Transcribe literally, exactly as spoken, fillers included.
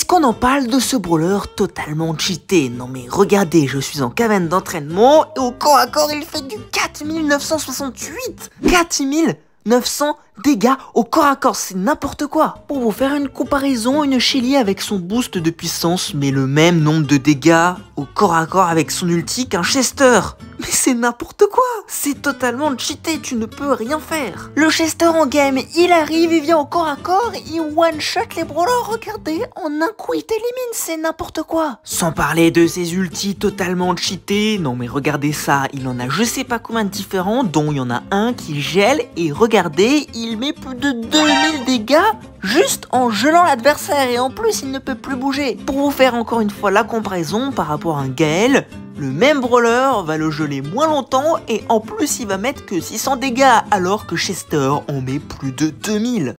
puisqu'on en parle de ce brawler totalement cheaté. Non mais regardez, je suis en cabane d'entraînement et au corps à corps il fait du quatre mille neuf cent soixante-huit. quatre mille neuf cents dégâts au corps à corps, c'est n'importe quoi. Pour vous faire une comparaison, une Shelly avec son boost de puissance met le même nombre de dégâts au corps à corps avec son ulti qu'un Chester. Mais c'est n'importe quoi, c'est totalement cheaté, tu ne peux rien faire. Le Chester en game, il arrive, il vient au corps à corps, il one-shot les brawlers, regardez, en un coup il t'élimine, c'est n'importe quoi. Sans parler de ses ultis totalement cheatés, non mais regardez ça, il en a je sais pas combien de différents, dont il y en a un qui gèle, et regardez, il met plus de deux mille dégâts juste en gelant l'adversaire, et en plus il ne peut plus bouger. Pour vous faire encore une fois la comparaison par rapport à un Gale, le même brawler va le geler moins longtemps et en plus il va mettre que six cents dégâts alors que Chester en met plus de deux mille.